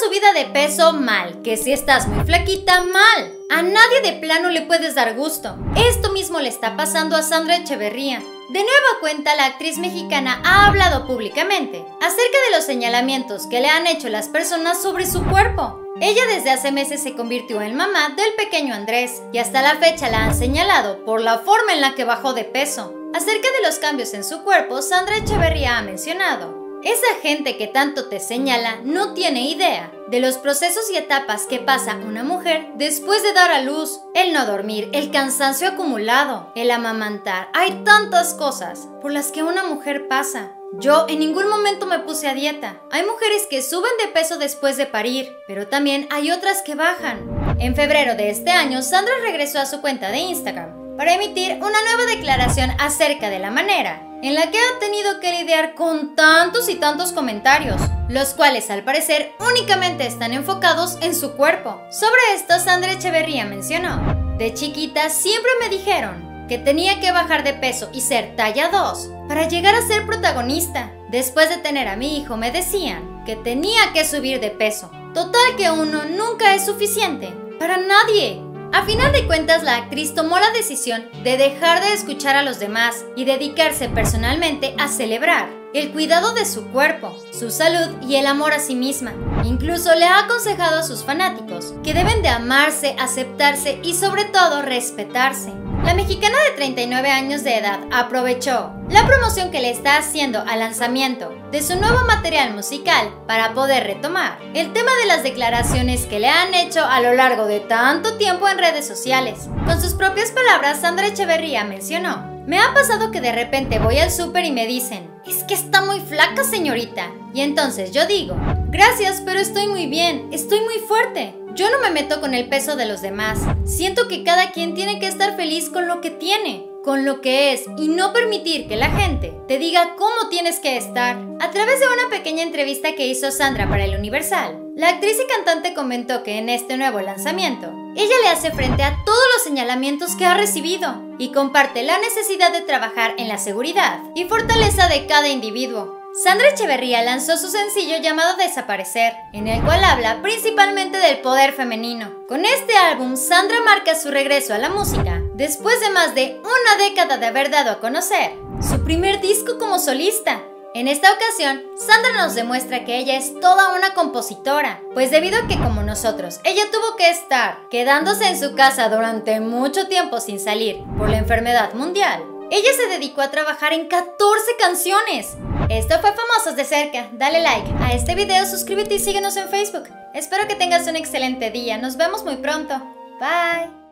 subida de peso, mal. Que si estás muy flaquita, mal. A nadie de plano le puedes dar gusto. Esto mismo le está pasando a Sandra Echeverría. De nueva cuenta, la actriz mexicana ha hablado públicamente acerca de los señalamientos que le han hecho las personas sobre su cuerpo. Ella desde hace meses se convirtió en mamá del pequeño Andrés y hasta la fecha la han señalado por la forma en la que bajó de peso. Acerca de los cambios en su cuerpo, Sandra Echeverría ha mencionado: esa gente que tanto te señala no tiene idea de los procesos y etapas que pasa una mujer después de dar a luz. El no dormir, el cansancio acumulado, el amamantar. Hay tantas cosas por las que una mujer pasa. Yo en ningún momento me puse a dieta. Hay mujeres que suben de peso después de parir, pero también hay otras que bajan. En febrero de este año, Sandra regresó a su cuenta de Instagram para emitir una nueva declaración acerca de la manera en la que ha tenido que lidiar con tantos y tantos comentarios, los cuales al parecer únicamente están enfocados en su cuerpo. Sobre esto, Sandra Echeverría mencionó: de chiquita siempre me dijeron que tenía que bajar de peso y ser talla 2 para llegar a ser protagonista. Después de tener a mi hijo me decían que tenía que subir de peso. Total que uno nunca es suficiente para nadie. A final de cuentas, la actriz tomó la decisión de dejar de escuchar a los demás y dedicarse personalmente a celebrar el cuidado de su cuerpo, su salud y el amor a sí misma. Incluso le ha aconsejado a sus fanáticos que deben de amarse, aceptarse y sobre todo respetarse. La mexicana de 39 años de edad aprovechó la promoción que le está haciendo al lanzamiento de su nuevo material musical para poder retomar el tema de las declaraciones que le han hecho a lo largo de tanto tiempo en redes sociales. Con sus propias palabras, Sandra Echeverría mencionó: me ha pasado que de repente voy al súper y me dicen: es que está muy flaca, señorita. Y entonces yo digo: gracias, pero estoy muy bien, estoy muy fuerte. Yo no me meto con el peso de los demás. Siento que cada quien tiene que estar feliz con lo que tiene, con lo que es, y no permitir que la gente te diga cómo tienes que estar. A través de una pequeña entrevista que hizo Sandra para El Universal, la actriz y cantante comentó que en este nuevo lanzamiento, ella le hace frente a todos los señalamientos que ha recibido y comparte la necesidad de trabajar en la seguridad y fortaleza de cada individuo. Sandra Echeverría lanzó su sencillo llamado Desaparecer, en el cual habla principalmente del poder femenino. Con este álbum, Sandra marca su regreso a la música después de más de una década de haber dado a conocer su primer disco como solista. En esta ocasión, Sandra nos demuestra que ella es toda una compositora, pues debido a que, como nosotros, ella tuvo que estar quedándose en su casa durante mucho tiempo sin salir por la enfermedad mundial, ella se dedicó a trabajar en 14 canciones. Esto fue Famosos de Cerca. Dale like a este video, suscríbete y síguenos en Facebook. Espero que tengas un excelente día. Nos vemos muy pronto. Bye.